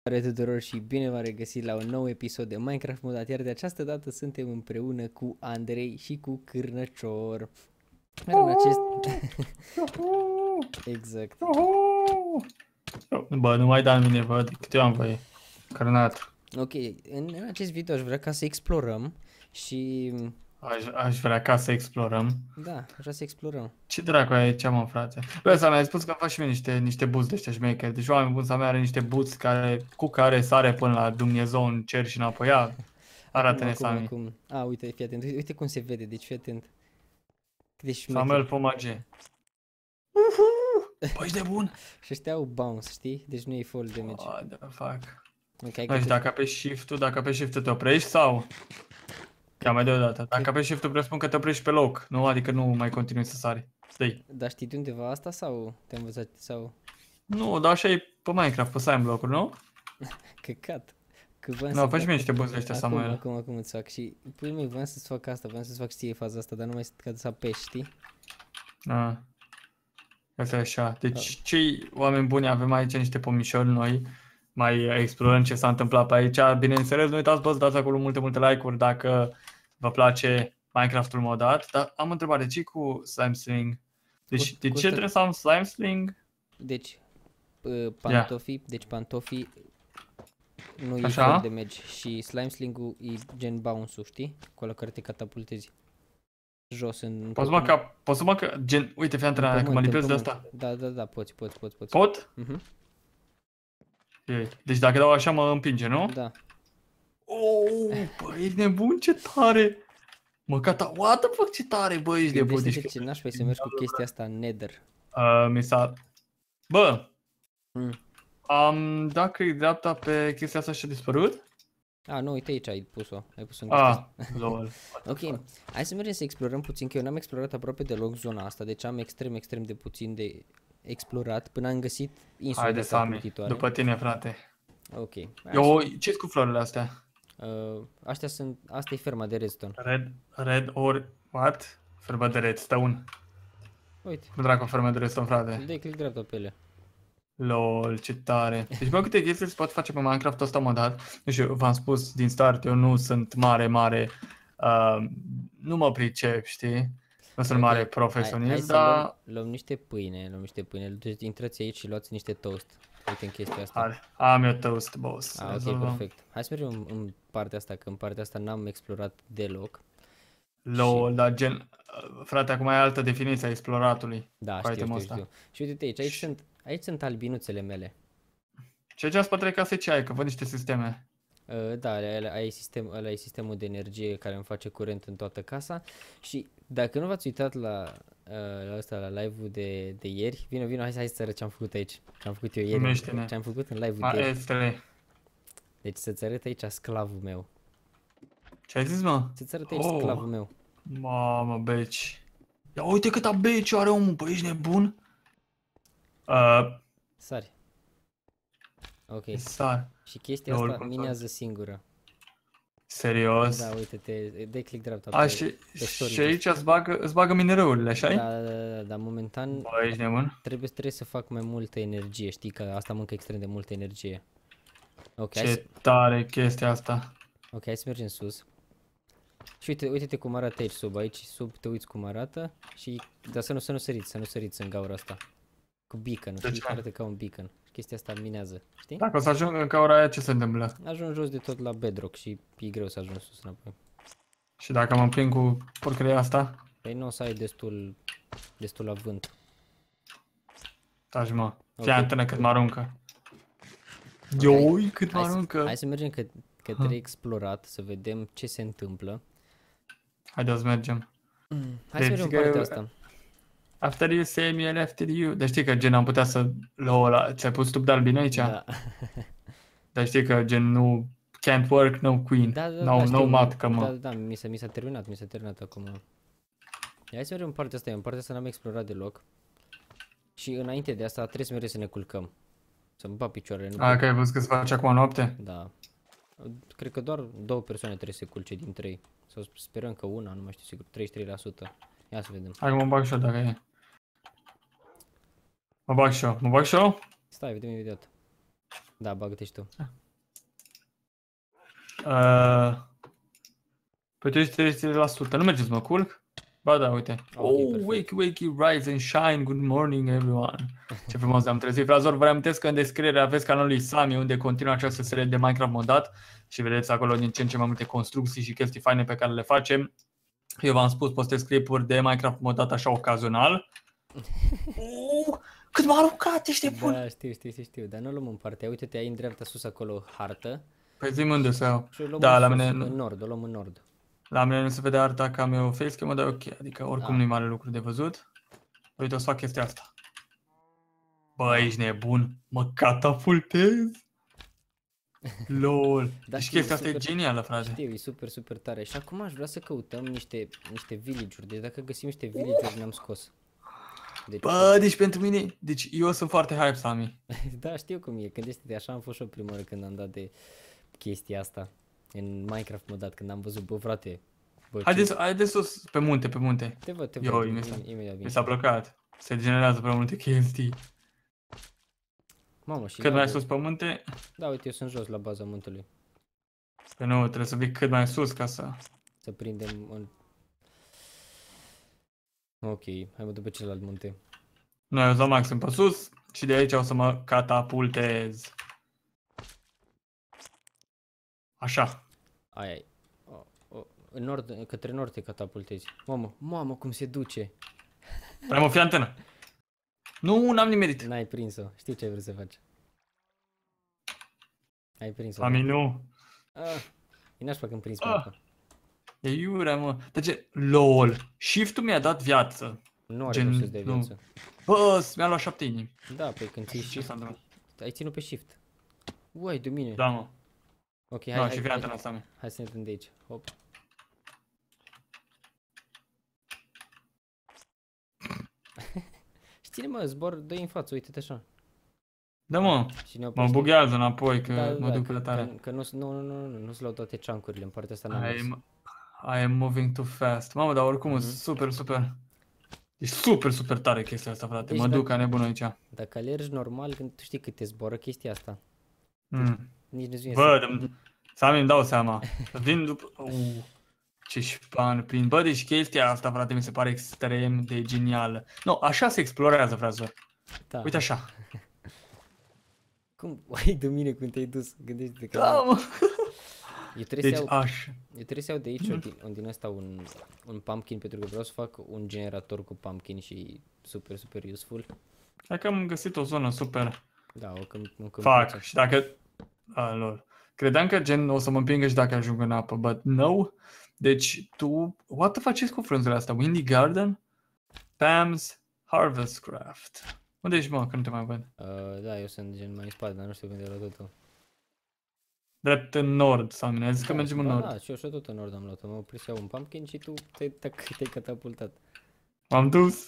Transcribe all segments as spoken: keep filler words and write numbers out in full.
Salutare tuturor și bine v-am regăsit la un nou episod de Minecraft Modat, iar de această dată suntem împreună cu Andrei și cu Cârnăcior. Iar în acest... exact. Bă, nu mai da în mine, bă, cât eu am voie. Cărnat. Ok, în, în acest video aș vrea ca să explorăm și... Aș, aș vrea ca să explorăm. Da, aș vrea să explorăm. Ce dracu e aici, mă, frate? Bă, ăsta mi-a spus că faci și mie niște, niște boots de ăștia șmecheri. Deci oameni buni, să mea are niște boots care, cu care sare până la Dumnezeu în cer și înapoi. Ia, arată-ne, Sami. Acum. A, uite, fii atent, uite, uite cum se vede, deci fii atent. Cât de Samuel Pomage. Bă, ești de bun? Și ăștia au bounce, știi? Deci nu e fall damage. What the fuck? Okay, Deci dacă apeși shift-ul, dacă apeși shift-ul te oprești sau? Ia mai de o dată. Dacă apeși shift-ul presupun că te oprești pe loc, nu? Adică nu mai continui să sari. Stai. Dar știi de undeva asta sau te-ai învățat sau... Nu, dar așa e pe Minecraft, pe side block-uri, nu? Căcat. Că voiam Nu, să faci fac- mie niște boost de ăștia, acum, Samuel. acum, acum îți fac și... Păi măi, voiam să-ți fac asta, voiam să-ți fac ție faza asta, dar nu mai ca să apeși, știi? Ah. Asta e așa. Deci, cei oameni buni, avem aici niște pomișori noi. Mai explorăm ce s-a întâmplat pe aici. Bineînțeles, nu uitați, bă, să dați acolo multe, multe like-uri dacă vă place Minecraft-ul modat. Dar am o întrebare, ce cu slime sling? Deci, Costă- de ce costă- trebuie să am slime sling? Deci, uh, pantofii, deci pantofii nu e Așa? fall damage și slime sling-ul e gen bounce-ul, știi? Acolo care te catapultezi jos în... Poți mă ca, poți să mă că, gen, uite, fii antrenat, dacă mă pământ, în lipesc de pământ. asta. Da, da, da, poți, poți, poți, poți. Pot? Mhm. E. Deci dacă dau așa mă împinge, nu? Da. Oh, bă, ești nebun, ce tare! Mă, cata, what the fuck, ce tare, bă, ești nebun. Gândește-te Deci, ce n-aș vrea să mergi cu chestia asta în nether. uh, mi s-a... Bă, Mm. am dat click dreapta pe chestia asta și a dispărut? A, nu, uite aici ai pus-o, ai pus-o în Ah, lol. Ok, hai să mergem să explorăm puțin, că eu n-am explorat aproape deloc zona asta, deci am extrem, extrem de puțin de explorat până am găsit insule Haide, Sami, catapultitoare. după tine, frate. Ok, hai Eu, ce-s cu florile astea? să- uh, astea sunt, asta e ferma de redstone. Red, red or what? Fermă de redstone. Uite, Cum dracu fermă de redstone, frate? dai click dreapta pe ele. Lol, ce tare. Deci, bă, câte chestii se pot face pe Minecraft ăsta modat. Nu știu, v-am spus din start, eu nu sunt mare, mare, uh, nu mă pricep, știi? Nu sunt Ok, mare Hai, profesionist, hai să dar... luăm, luăm niște pâine, luăm niște pâine, deci intrați aici și luați niște toast. Uite în chestia asta. Hai, am eu toast, boss. Ah, ok, Rezolvăm. perfect. Hai să mergem în, în partea asta, că în partea asta n-am explorat deloc. Lol, dar gen, uh, frate, acum e altă definiție a exploratului. Da, cu știu, itemul știu, ăsta. știu. Și uite aici, aici Și- sunt, aici sunt albinuțele mele. Și aici în spatele casei ce ai? Că văd niște sisteme. Uh, da, ăla e, sistem, ăla e sistemul de energie care îmi face curent în toată casa. Și dacă nu v-ați uitat la, uh, la, ăsta, la live-ul de, de ieri, vino, vino, hai, să- hai să arăt ce am făcut aici. Ce am făcut eu ieri, Numește-ne. ce am făcut în live-ul de ieri. Maestre. Deci să-ți arăt aici sclavul meu. Ce ai zis, mă? Să-ți arăt aici Oh. sclavul meu. Mamă, beci. Ia uite câta beci are omul, bă, ești nebun? Uh, Sari. Ok. sar. Și chestia Lol, asta cum minează singură. Serios? Da, uite-te, dai click dreapta A, pe, și, pe storage. și aici îți bagă, îți bagă minereurile, așa-i? Da, da, da, da, dar momentan Bă, ești nebun? trebuie, trebuie să fac mai multă energie, știi că asta mănâncă extrem de multă energie. Ok, hai, Ce să, tare e chestia asta. ok, hai să mergem sus. Și uite, uite-te cum arată aici sub, aici sub te uiți cum arată și, dar să nu, să nu săriți, să nu săriți în gaura asta. Cu beacon, De știi, ce? arată ca un beacon. Chestia asta minează, știi? Dacă o să ajung în caura aia, ce se întâmplă? Ajung jos de tot la bedrock și e greu să ajungi sus înapoi. Și dacă mă prind cu porcăria asta? Păi nu o să ai destul, destul la vânt. Taci, mă. Ok. Fii antenă cât mă aruncă. Ioi, cât mă Hai să, aruncă. hai să mergem că, către explorat, să vedem ce se întâmplă. Haideți să mergem. Hai să Deci mergem în că- partea asta. After you say me, after you. Deci știi că gen am putea să luăm ăla. Ți-ai pus tub de albine aici? Da. Dar știi că gen nu... Can't work, no queen. Da, da, no, da, no știu, map, că mă. Da, da, mi s-a, mi s-a terminat, mi s-a terminat acum. Hai să mergem în partea asta, în partea asta n-am explorat deloc. Și înainte de asta trebuie să mergem să ne culcăm. Să-mi bat picioarele. Nu A, pot- că ai văzut că se face acum noapte? Da. Cred că doar două persoane trebuie să se culce din trei. Sau sperăm că una, nu mai știu sigur, treizeci și trei la sută. Ia să vedem. Hai că mă bag și eu dacă e. Mă bag și eu. Mă bag și eu? Stai, vedem imediat. Da, bagă-te și tu. Uh, Păi tu ești treizeci la sută, nu mergeți mă culc? Ba da, uite. Okay, Oh, perfect. wakey, wakey, rise and shine, good morning everyone. Ce frumos am trezit, frazor. Vă reamintesc că în descriere aveți canalul lui Sami, unde continuă această serie de Minecraft modat și vedeți acolo din ce în ce mai multe construcții și chestii faine pe care le facem. Eu v-am spus, postez clipuri de Minecraft modat așa ocazional. Uh, cât m-a aruncat, ești nebun! Da, știu, știu, știu, știu, dar nu o luăm în partea. Uite-te, ai în dreapta sus acolo hartă. Păi zi unde să iau. Și o luăm Da, în la sus, mine, în nord, o luăm în nord. la mine nu se vede arta că am eu facecam, dar ok, adică oricum Ah. nu-i mare lucru de văzut. Uite, o să fac chestia asta. Bă, ești nebun, mă catapultez. LOL. Da, Deci știu, chestia asta e super- genială, frate. Știu, e super, super tare. Și acum aș vrea să căutăm niște, niște village-uri. Deci dacă găsim niște village-uri, ne-am scos. Deci, Bă, deci pentru mine, deci eu sunt foarte hype, Sami. da, știu cum e. Gândește-te, așa am fost și eu prima oară când am dat de chestia asta. În Minecraft modat, când am văzut, bă, frate. Bă, Haideți, ce... haideți sus, pe munte, pe munte. Te văd, te Eu, văd, mi s-a- im- imediat vin. Mi s-a blocat. Se generează prea multe chestii. Mamă, și Cât mai lagul- sus pe munte? Da, uite, eu sunt jos la baza muntelui. Păi nu, trebuie să vii cât mai sus ca să... Să prindem în... Ok, hai mă duc pe celălalt munte. Noi o să maxim pe sus și de aici o să mă catapultez. Așa. Ai, ai. O, o, în nord, către nord te catapultezi. Mamă, mamă, cum se duce. Vrei mă fi antenă? Nu, n-am nimerit. N-ai prins-o, știu ce ai vrut să faci. Ai prins-o. Sami, nu. Ah, e nașpa când prins Ah. mapă. E iurea, mă. Dar ce? LOL. Shift-ul mi-a dat viață. Nu are Gen, cum să-ți dea nu. viață. Bă, mi-a luat șapte inimi. Da, păi când ții Ce shift, s-a întâmplat? ai ținut pe shift. Uai, de mine. Da, mă. Ok, hai, Da, hai, și hai, fii hai, antena, Sami. hai să ne dăm de aici. Hop. Și ține mă, zbor, dă-i în față, uite-te așa. Da, mă. Și ne Mă oprește. bughează înapoi, că Da, da, mă da, duc că, prea tare. că, că nu, nu, nu, nu, nu, nu-ți luau toate chunk-urile, în partea asta n-am mers. I am, I am moving too fast. Mamă, dar oricum, Mhm. mm-hmm. super, super. E super, super tare chestia asta, frate. Deci mă dacă- duc ca nebun aici. Dacă alergi normal, când tu știi cât te zboară chestia asta, Mm. nici nu-ți vine Bă, să... dăm- Sami, îmi dau seama. Vin după... Uh, ce șpan plin. Bă, deci chestia asta, frate, mi se pare extrem de genială. Nu, așa se explorează, frate. Da. Uite așa. Cum? Uai, de mine cum te-ai dus, gândește-te că... Da, mă. Eu trebuie, Deci să iau, așa. eu trebuie să iau de aici un din, un din ăsta un, un pumpkin, pentru că vreau să fac un generator cu pumpkin și super, super useful. Hai că am găsit o zonă super. Da, o când, un Fac. câmpuță. Și dacă... A, lol. Credeam că gen o să mă împingă și dacă ajung în apă, but no. Deci tu... What the faceți cu frunzele astea? Windy Garden? Pam's Harvest Craft. Unde ești, mă, că nu te mai văd? Uh, da, eu sunt gen mai în spate, dar nu știu când era totul. Drept în nord, sau mine. Ai zis că Da, mergem în ba nord. Da, și eu și tot în nord am luat-o. Mă oprit să iau un pumpkin și tu te-ai te te catapultat. M-am dus.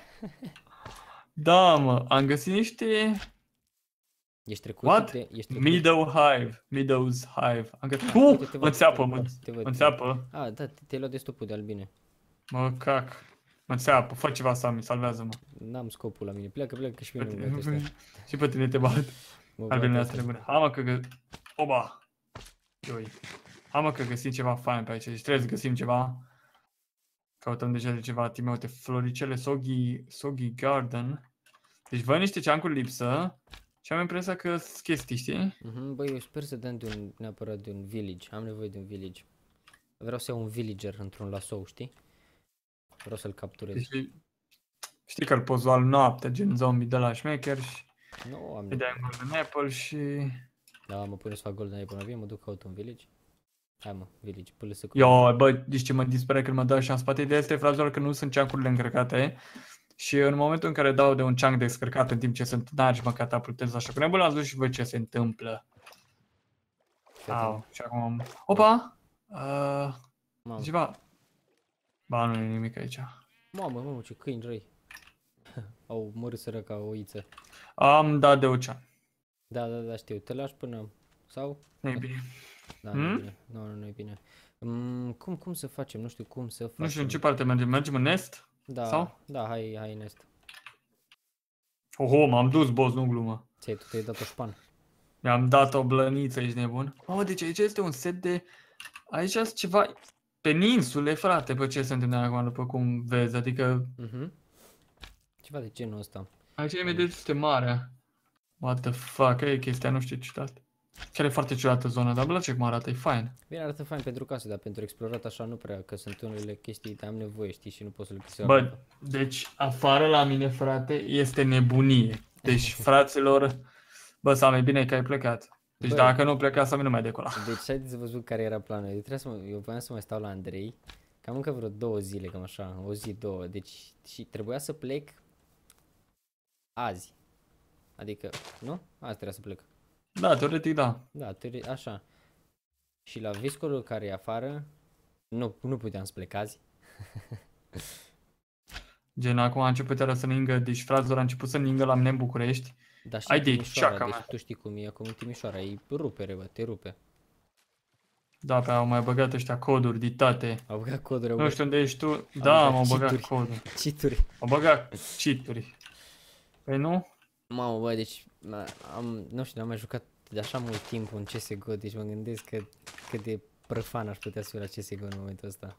Da, mă, am găsit niște... Ești trecut What? de... Ești trecut... Meadow Hive. Meadows Hive. Am găsit... Ah, Uh, uite, te mă văd, înțeapă, te mă. văd, te văd, Mă te înțeapă. Ah, da, te- te-ai luat de stupul de albine. Mă cac. Mă înțeapă. Fă ceva, Sami, salvează-mă. N-am scopul la mine. Pleacă, pleacă și pe Pe mine tine- băiatul ăsta. Și pe tine te bat. Mă Albinele bate astea ăsta. nebune. Hai mă că gă... Oba! Ioi. Hai mă că găsim ceva fain pe aici. Deci trebuie să găsim ceva. Căutăm deja de ceva timp. Uite, floricele Soggy, Soggy Garden. Deci văd niște ceancuri lipsă. Și am impresia că sunt chestii, știi? Mhm, băi, eu sper să dăm de un, neapărat de un village. Am nevoie de un village. Vreau să iau un villager într-un lasou, știi? Vreau să-l capturez. Deci, știi că îl poți lua noaptea, gen zombie de la șmecher și Nu am îi dai un golden apple și... Da, mă pune să fac golden apple vine, mă duc caut un village. Hai mă, village, până să Yo, bă, deci ce mă disperă când mă dă așa în spate, ideea este, fraților, că nu sunt ceancurile încărcate și în momentul în care dau de un ceanc descărcat în timp ce sunt înarci, mă catapultez așa cu nebun, ați văzut și voi ce se întâmplă. Au, și acum am... Opa! Uh, Mamă, ceva... Ba, nu e nimic aici. mamă, mamă, ce câini răi. Au mărât săraca o oiță. Am dat de ocean. Da, da, da, știu, te lași până... Sau? Nu e bine. Da, Hmm? nu e bine. Nu, nu, nu e bine. Mm, cum, cum să facem? Nu știu cum să facem. Nu știu în ce parte mergem. Mergem în est? Da, sau? da, hai, hai în est. Oho, m-am dus, boss, nu glumă. Ți-ai, tu te-ai dat o șpan. Mi-am dat o blăniță, ești nebun. Mamă, deci aici este un set de... Aici sunt ceva peninsule, frate, pe ce se întâmplă acum, după cum vezi, adică... Mhm. Ceva de genul ăsta. Aici imediat este marea. What the fuck, e chestia, nu știu ciudat. Chiar e foarte ciudată zona, dar îmi place cum arată, e fain. Bine, arată fain pentru casă, dar pentru explorat așa nu prea, că sunt unele chestii de am nevoie, știi, și nu pot să le găsesc. Bă, deci afară la mine, frate, este nebunie. Deci, fraților, bă, Sami, bine că ai plecat. Deci Bă. dacă nu pleca, Sami nu mai decola. Deci haideți să văzut care era planul. Eu, trebuia să mă, eu voiam să mai stau la Andrei, cam încă vreo două zile, cam așa, o zi, două. Deci și trebuia să plec azi. Adică, nu? Azi trebuia să plec. Da, teoretic da. Da, teori- așa. Și la viscolul care e afară, nu, nu puteam să plec azi. Gen, acum a început iară să ningă, deci fraților a început să ningă la mine în București. Dar și Hai în de Timișoara, ceaca deci mea. tu știi cum e acum în Timișoara, e rupere, bă, te rupe. Da, pe au mai băgat ăștia coduri, ditate. Au băgat coduri, au Nu băgat știu unde ești tu. Da, băgat m-au băgat cheat-uri. coduri. cheat-uri. M-au băgat cheat-uri. Păi nu? Mamă, bă, deci am, nu știu, n-am mai jucat de așa mult timp în C S G O, deci mă gândesc că cât de prăfan aș putea să fiu la C S G O în momentul ăsta.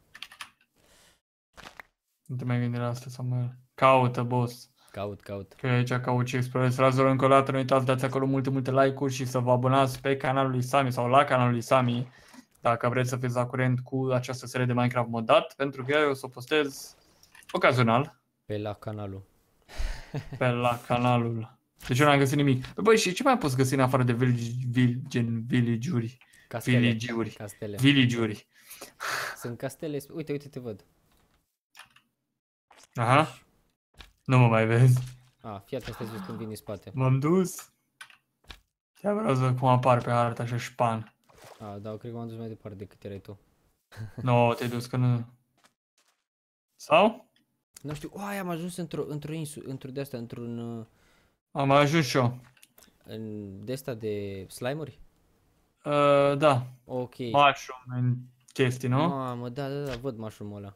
Nu te mai gândi la asta, Samuel. Caută, boss. Caut, caut. Că aici caut și explorez. Fraților, încă o dată, nu uitați, dați acolo multe, multe like-uri și să vă abonați pe canalul lui Sami sau la canalul lui Sami, dacă vreți să fiți la curent cu această serie de Minecraft modat, pentru că eu o să o postez ocazional Pe la canalul. pe la canalul. Deci eu n-am găsit nimic. Băi, și ce mai poți găsi în afară de village, village, gen village-uri? Castele. Village-uri. Castele. Village-uri. Sunt castele, uite, uite, te văd. Aha. Nu mă mai vezi. A, fii atent, stai să vezi când vin în spate. M-am dus. Chiar vreau să văd cum apar pe harta așa șpan. A, dar cred că m-am dus mai departe decât erai tu. Nu, no, te-ai dus că nu. Sau? Nu știu, oai, am ajuns într-o, într-o insu, într-o de asta, într-un, uh, Am ajuns și eu. în de asta de slime-uri? Uh, da. Ok. Mushroom în chestii, nu? Mamă, da, da, da, văd mushroom-ul ăla.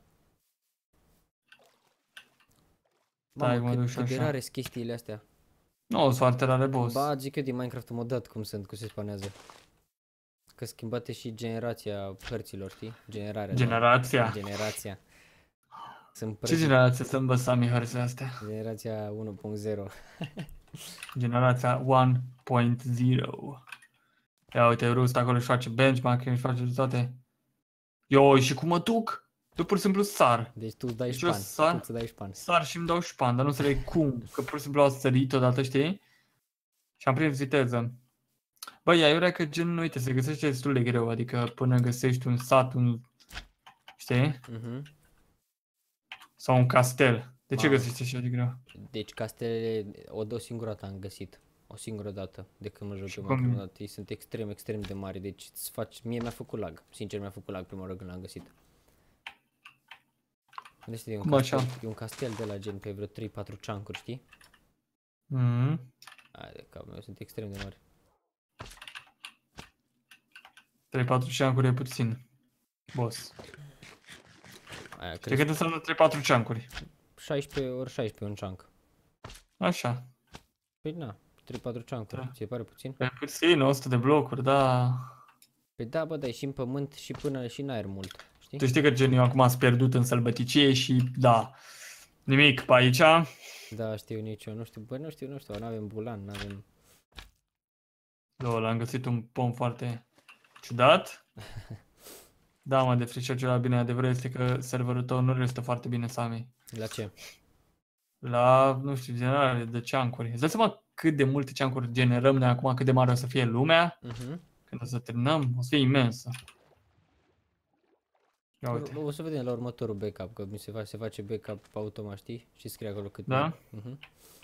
Stai, Mamă, mă duc cât, și cât de așa. rare sunt chestiile astea. Nu, sunt foarte rare, boss. Ba, zic eu din Minecraft modat cum sunt, cum se spanează. Că schimbate și generația hărților, știi? Generarea. Generația. Generația. Sunt Ce prăjit. generație sunt, bă, Sami, hărțile astea? Generația unu punct zero. Generația unu punct zero. Ia uite, Rust acolo își face benchmark, își face toate. Yo, și cum mă duc? Eu pur și simplu sar. Deci tu îți dai Deci eu șpan. sar? Tu îți dai șpan. Sar și îmi dau șpan, dar nu înțeleg cum. Că pur și simplu au sărit odată, știi? Și am prins viteză. Băi, eu cred că gen, uite, se găsește destul de greu. Adică până găsești un sat, un... Știi? Mhm. Sau un castel. De ce Mamă. găsești așa de greu? Deci castelele, o, o singură dată am găsit. O singură dată de când mă joc Și eu cum e? Minecraft. Ei sunt extrem, extrem de mari. Deci îți faci, mie mi-a făcut lag. Sincer mi-a făcut lag prima oară când l-am găsit. Deci e un, Cum castel, așa? e un castel de la gen pe vreo trei patru chunk-uri, știi? Mhm. Hai de cap, meu, sunt extrem de mari. trei patru ceancuri e puțin. Boss. Aia, Știi cred cât înseamnă trei patru ceancuri? șaisprezece ori șaisprezece un chunk. Așa. Păi na, trei patru chunk-uri, Da. ți se pare puțin? E puțin, o sută de blocuri, da. Păi da, bă, dai și în pământ și până și în aer mult, știi? Tu știi că gen eu acum am pierdut în sălbăticie și da. Nimic pe aici. Da, știu nici eu, nu știu, bă, nu știu, nu știu, n-avem bulan, n-avem... Da, l-am găsit un pom foarte ciudat. Da, mă, de frișor ceva bine. Adevărul este că serverul tău nu restă foarte bine, Sami. La ce? La, nu știu, generare de ceancuri. Îți dai seama cât de multe ceancuri generăm noi acum, cât de mare o să fie lumea? Mhm. Când o să terminăm, o să fie imensă. Ia uite. O, o să vedem la următorul backup, că mi se face, se face backup automat, știi? Și scrie acolo cât... Da? Mhm.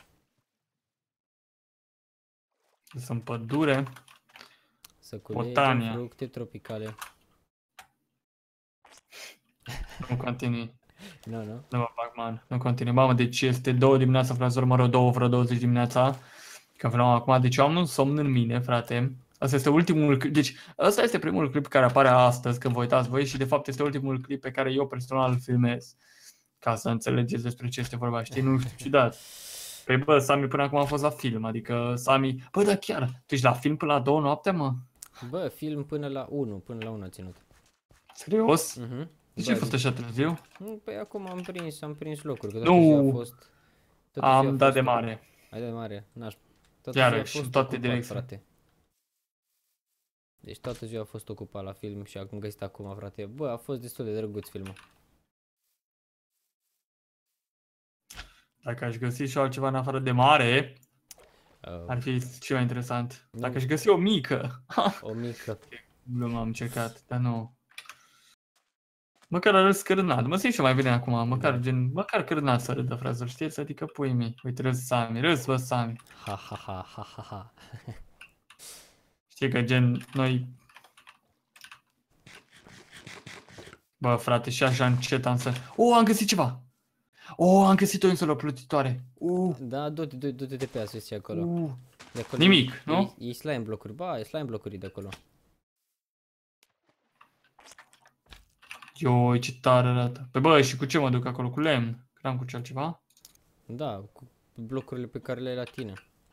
Sunt pădure. Să culegem Botania. fructe tropicale. Nu continui. Nu, nu? Nu mă fac, man. Nu continui. Mamă, deci este două dimineața, fraților, mă rog, două, vreo douăzeci dimineața. Că vreau acum, deci eu am un somn în mine, frate. Asta este ultimul clip, deci ăsta este primul clip care apare astăzi, când vă uitați voi, și de fapt este ultimul clip pe care eu personal îl filmez. Ca să înțelegeți despre ce este vorba, știi? Nu știu, ciudat. Păi bă, Sami până acum a fost la film, adică Sami... Bă, da chiar, tu ești la film până la două noaptea, mă? Bă, film până la unu, până la unu a ținut. Serios? Mhm. De ce ai fost așa târziu? Păi acum am prins, am prins locuri, că Nu. toată ziua a fost... toată ziua a Am dat fost de ocupat. mare. Ai de mare, n-aș... Toată Iarăși, ziua a fost în toate ocupat, direcțiile. frate. Deci toată ziua a fost ocupat la film și acum găsit acum, frate. Bă, a fost destul de drăguț filmul. Dacă aș găsi și altceva în afară de mare, Uh, ar fi și mai interesant. Nu. Dacă aș găsi o mică. o mică... Nu m-am încercat, dar nu. Măcar a râs cârnat. Mă simt și mai bine acum. Măcar, Da. gen, măcar cârnat să râdă, fraților. Știți? Adică pui mei. Uite, râs Sami. Râs, bă, Sami. Ha ha ha ha ha ha. Știi că gen, noi... Bă, frate, și așa încet am să... O, am găsit ceva! O, am găsit o insulă plutitoare. Uh, Da, du-te, du-te, du-te de pe sus acolo. uh. De acolo. Nimic, e, nu? E, e slime blocuri, ba, e slime blocuri de acolo. Ioi, ce tare arată. Pe bă, și cu ce mă duc acolo? Cu lemn? Că n-am cu ce altceva? Da, cu blocurile pe care le ai la tine.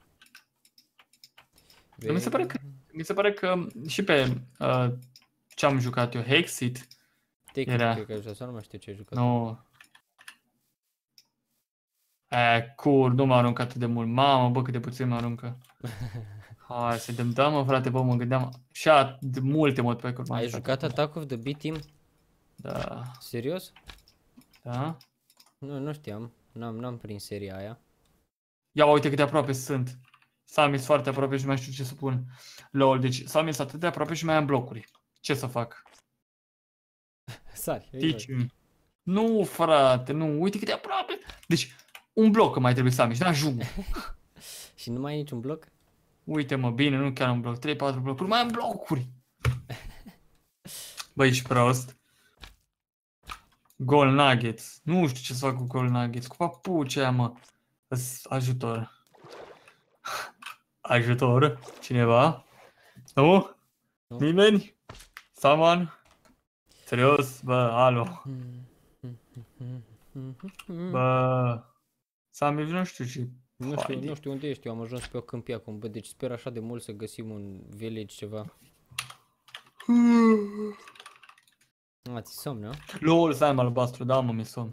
Dar mi se pare că, mi se pare că și pe uh, ce am jucat eu, Hexit, Take era- cred că ai jucat, sau nu mai știu ce ai jucat. nu... E, cur, nu m-a aruncat atât de mult. Mamă, bă, cât de puțin mă aruncă. Hai să dăm, da, mă, frate, bă, mă gândeam... Și a, de multe mod pe cur. Ai jucat Attack of the B-Team? Da, Serios? da. Nu, nu știam. N-am, n-am prins seria aia. Ia uite cât de aproape sunt. Sami sunt foarte aproape și nu mai știu ce să pun. Lol, deci Sami sunt atât de aproape și mai am blocuri. Ce să fac? Sari. Teach-me. Nu, frate, nu, uite cât de aproape. Deci, un bloc mai trebuie Sami și n-ajung. Și nu mai ai niciun bloc? Uite mă, bine, nu chiar un bloc, trei patru blocuri, mai am blocuri. Băi, ești prost. Gold nuggets. Nu știu ce să fac cu gold nuggets. Cu papucea aia, mă. Îs- Ajutor. Ajutor. Cineva? Nu? Nu. Nimeni? Someone? Serios? Bă, alo. Bă. Sami, nu știu ce. Nu știu, Haide. nu știu unde ești, eu am ajuns pe o câmpie acum, bă, deci sper așa de mult să găsim un village ceva. A, ți somn, nu? Lol, Sam albastru, da, mă, mi-e somn.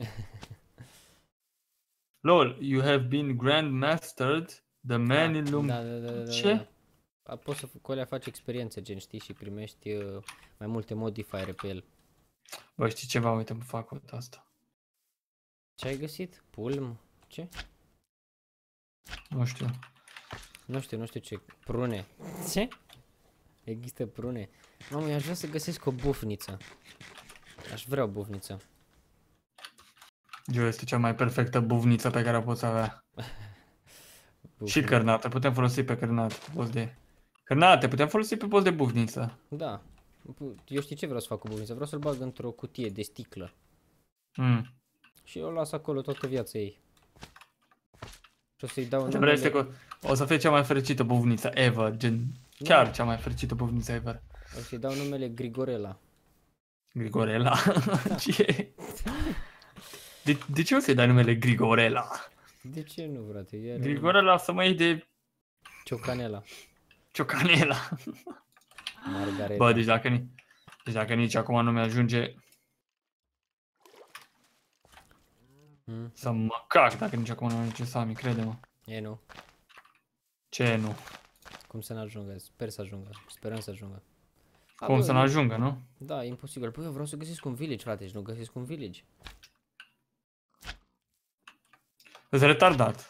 Lol, you have been grandmastered the man in lume. Da, da, da, da, da. Ce? Da. Poți să cu alea faci experiențe, gen, știi, și primești uh, mai multe modifiere pe el. Bă, știi ceva? Uite, mă fac uite asta. Ce ai găsit? Pulm? Ce? Nu știu. Nu știu, nu știu ce. Prune. Ce? Există prune. Mamă, eu aș vrea să găsesc o bufniță. Aș vrea o bufniță. Eu este cea mai perfectă buvniță pe care o poți avea. Bufniță. Și cărnate, putem folosi pe cărnate, pe post de... Cărnate, putem folosi pe post de buvniță. Da. Eu știu ce vreau să fac cu bufnița. Vreau să-l bag într-o cutie de sticlă. Mm. Și eu o las acolo toată viața ei. Și o să-i dau Te vrei să numele... cu... O să fie cea mai fericită buvniță ever, gen... Chiar cea mai fericită buvniță ever. O să-i dau numele Grigorela. Grigorela? Ce? De, de ce o să-i dai numele Grigorela? De ce nu, frate? Iar Grigorela să mă iei de Ciocanela. ciocanela. Margareta. Bă, deci dacă, ni... deci dacă nici acum nu mi-ajunge Hmm? să mă cac, dacă nici acum nu mi-ajunge Sami, crede-mă. E, nu. Ce nu? Cum să n-ajungă? Sper să ajungă. Sperăm să ajungă. A, Cum bă, să nu ajungă, nu? Da, e imposibil. Păi eu vreau să găsesc un village, frate, și nu găsesc un village. Îți retardat.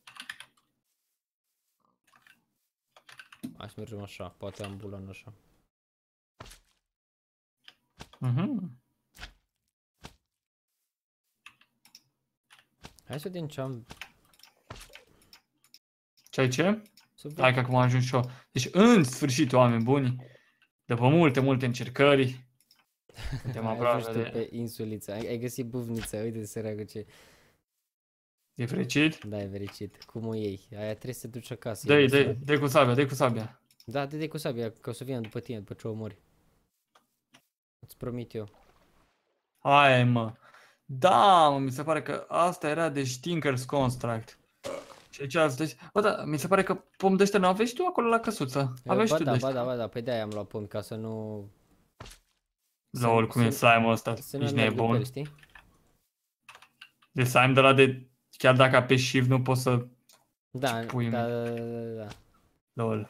Hai să mergem așa, poate ambulan așa. Mhm. Hai să vedem ce am... Ce ai ce? Să văd. Hai că acum am ajuns și eu. Deci, în sfârșit, oameni buni, după multe, multe încercări, suntem Ai aproape ajuns tu de... pe insulița. Ai, ai găsit buvnița, uite săracul ce... E fericit? Da, e fericit. Cum o iei? Aia trebuie să te duci acasă. Dă-i, e dă-i, lăsat. dă-i cu sabia, dă-i cu sabia. Da, dă-i cu sabia, că o să vină după tine, după ce o omori. Îți promit eu. Hai, mă. Da, mă, mi se pare că asta era de Tinker's Construct. Și aici astăzi... Bă, da, mi se pare că pom de ăștia nu aveți tu acolo la căsuță. Aveți Ba tu da, de ba ăștia. da, ba da, pe de-aia am luat pomi ca să nu... Lol, cum e să- slime-ul ăsta, Să nu ești merg pe el, nebun. știi? De slime de la de... Chiar dacă apeși shift nu poți să... Da, pui da, mei. da, da, da. Lol.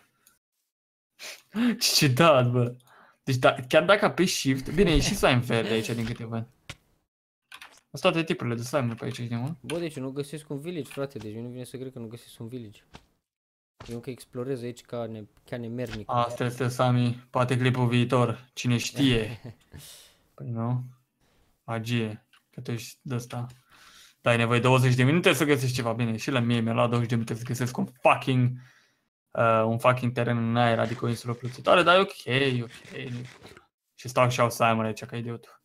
Ce ciudat, bă. Deci da, chiar dacă apeși shift... Bine, e și slime verde aici din câte văd. Sunt toate tipurile de slime pe aici, ești nebun? Bă, deci eu nu găsesc un village, frate, deci nu vine să cred că nu găsesc un village. Eu încă explorez aici ca, ne, ca nemernic. Asta este, Sami, poate clipul viitor. Cine știe. Păi nu? Magie. Că tu ești de ăsta. Dar ai nevoie de douăzeci de minute să găsești ceva. Bine, și la mie mi-a luat douăzeci de minute să găsesc un fucking... Uh, un fucking teren în aer, adică o insulă plutitoare, dar e ok, e ok. Și stau și au Simon aici, ca idiotul.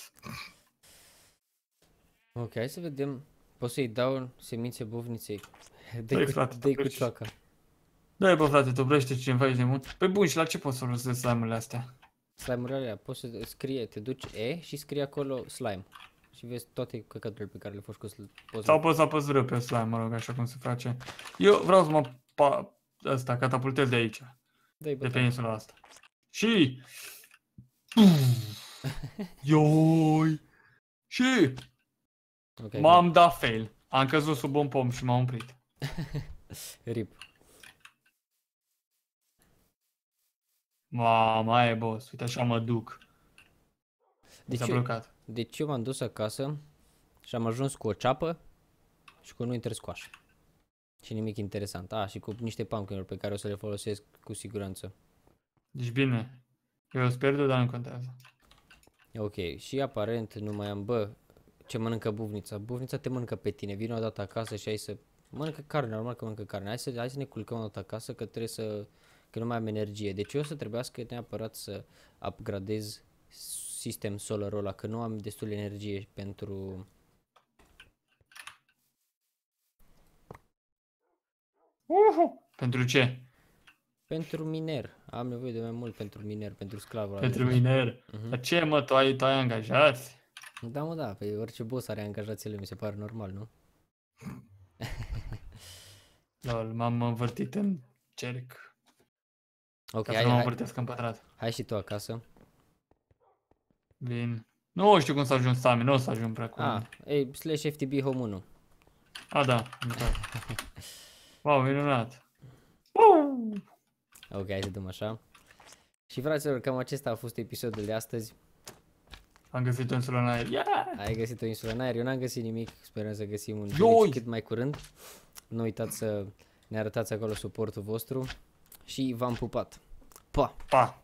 Ok, hai să vedem. Pot să-i dau semințe bufniței. Dă-i, Dă-i cu, frate, dă-i cu vrești. cioaca. Da, bă, frate, tu vrește cineva aici de mult. Păi bun, și la ce poți să folosesc slime-urile astea? Slime-urile alea, poți să scrie, te duci E și scrie acolo slime. Și vezi toate căcaturile pe care le faci cu slime. Poți Sau să... poți să apăs rău pe slime, mă rog, așa cum se face. Eu vreau să mă pa... ăsta, catapultez de aici, Dă-i de pe bătaie. insula asta. Și... Ioi! Și... Okay, M-am dat fail. Am căzut sub un pom și m-am oprit. Rip. Mama, e boss, uite așa mă duc. Deci S-a eu, blocat. deci eu m-am dus acasă și am ajuns cu o ceapă și cu un winter squash. Și nimic interesant. A, și cu niște pumpkin-uri pe care o să le folosesc cu siguranță. Deci bine. Eu sper de, dar nu contează. Ok, și aparent nu mai am, bă, ce mănâncă bufnița. Bufnița te mănâncă pe tine, vine o dată acasă și hai să... Mănâncă carne, normal că mănâncă carne. Hai să, hai să ne culcăm o dată acasă că trebuie să... că nu mai am energie. Deci eu o să trebuiască neapărat să upgradez sistem solar-ul ăla, că nu am destul energie pentru... Uhu. Pentru ce? Pentru miner. Am nevoie de mai mult pentru miner, pentru sclavul ăla. Pentru miner. Mhm. Dar ce, mă, tu ai, tu ai angajați? Da, mă, da, pe orice boss are angajațiile, mi se pare normal, nu? Lol, m-am învârtit în cerc. Ok, Ca să hai, nu mă hai, învârtesc în pătrat. hai și tu acasă. Vin. Nu știu cum să ajung Sami, nu o să ajung prea Ah, curând. ei, slash F T B Home unu. A, da. am uitat. Wow, minunat. Uh! Ok, hai să dăm așa. Și fraților, cam acesta a fost episodul de astăzi. Am găsit un insulă în aer. Yeah! Ai găsit o insulă în aer, eu n-am găsit nimic, sperăm să găsim un Ioi! village cât mai curând. Nu uitați să ne arătați acolo suportul vostru și v-am pupat. Pa! Pa!